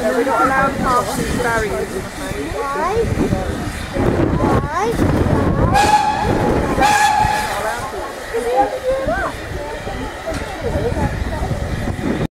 No, we're not allowed past these barriers. Why? Why?